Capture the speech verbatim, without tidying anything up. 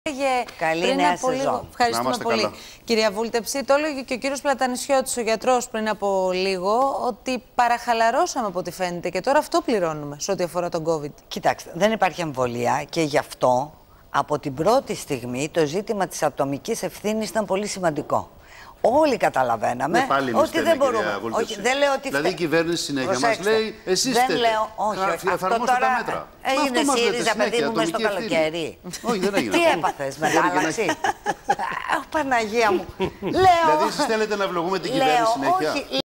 Καλή πριν νέα από σεζόν. λίγο. Ευχαριστούμε πολύ. Καλά. Κυρία Βούλτεψη, το έλεγε και ο κύριος Πλατανισιώτης, ο γιατρός, πριν από λίγο, ότι παραχαλαρώσαμε από ό,τι φαίνεται και τώρα αυτό πληρώνουμε σε ό,τι αφορά τον COVID. Κοιτάξτε, δεν υπάρχει αμβολία και γι' αυτό από την πρώτη στιγμή το ζήτημα της ατομικής ευθύνης ήταν πολύ σημαντικό. Όλοι καταλαβαίναμε ναι, πάλι ότι φταίνε, δεν μπορούμε. Όχι, δεν λέω ότι δηλαδή η κυβέρνηση συνέχεια μας λέει εσείς δεν φταίτε. λέω, όχι, όχι. Αυτό τώρα τα μέτρα. έγινε ΣΥΡΙΖΑ, παιδί μου, μες στο καλοκαίρι. Όχι, δεν έγινε. Τι έπαθες, μετάλλαξη? Αχ, Παναγία μου. Δηλαδή εσείς θέλετε να ευλογούμε την κυβέρνηση συνέχεια?